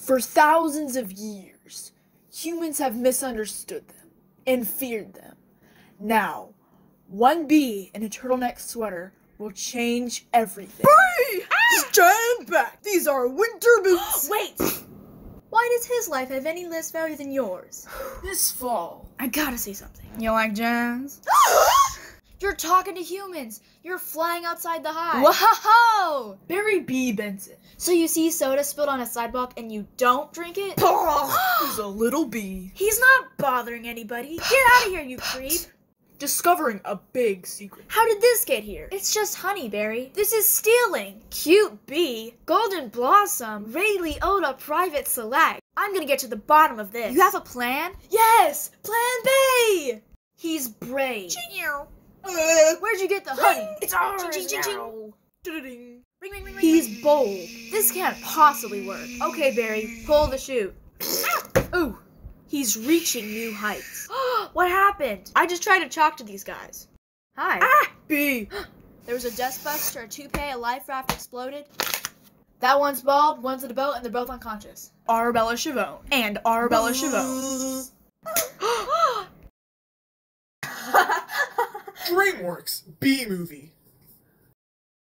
For thousands of years, humans have misunderstood them and feared them. Now, one bee in a turtleneck sweater will change everything. Bee! Stand back! These are winter boots! Wait! Why does his life have any less value than yours? This fall, I gotta say something. You like jazz? You're talking to humans. You're flying outside the hive. Whoa! Barry B. Benson So you see soda spilled on a sidewalk and you don't drink it? is a little bee He's not bothering anybody. Get out of here, you creep. discovering a big secret. How did this get here? It's just honey, Barry. This is stealing. Cute bee. Golden Blossom. Ray Liotta Private Select. I'm gonna get to the bottom of this. You have a plan? Yes! Plan B! He's brave. Where'd you get the honey? It's ours Ching, ching, ching, now. Da-da-ding. Ring, ring, ring, He's bold. This can't possibly work. Okay, Barry, pull the chute. Ooh, he's reaching new heights. What happened? I just tried to talk to these guys. Hi. B. There was a dust bust, a toupee, a life raft exploded. That one's bald, one's in a boat, and they're both unconscious. Arabella Chavone and Arabella Chavone. DreamWorks B movie.